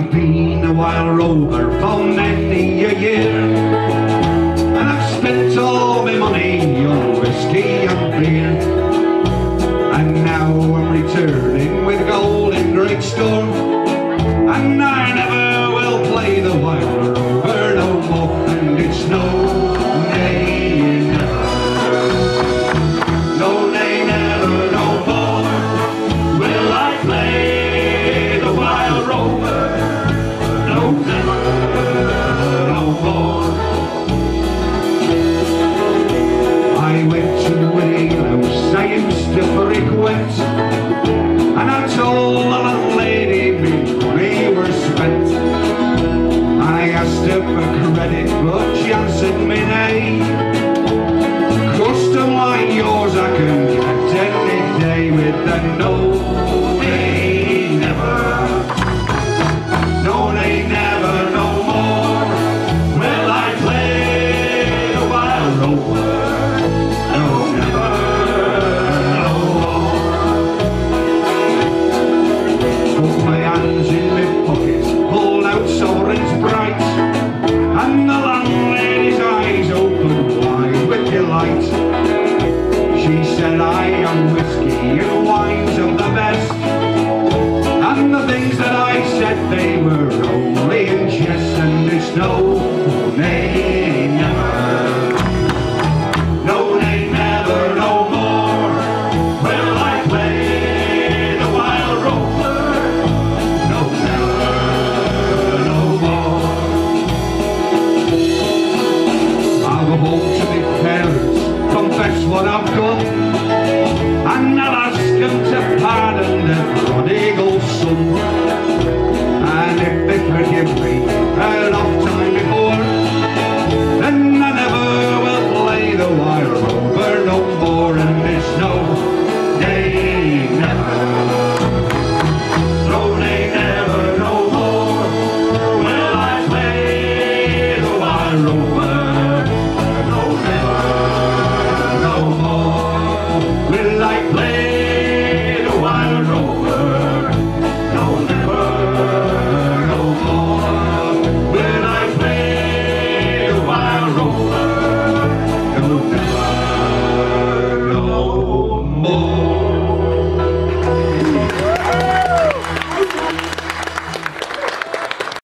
I've been a wild rover for many a year, and I've spent all my money on whiskey and beer, and now I'm returning with gold in great store, and I never will play the wild rover no more, and it's no nay never, no nay never no more will I play the wild rover, no never no more. I went to Winning House I used to frequent, and I told the landlady me money were spent. I asked her for credit but she answered me nay. Custom like yours I can get any day with the no nay never, no nay never no more will I play the wild rover, no never no more. Put my hands in my pockets, pulled out sovereigns bright, and the landlady's eyes opened wide with delight. She said I am whiskey and wines of the best, and the things that I said they were only in jest, and it's no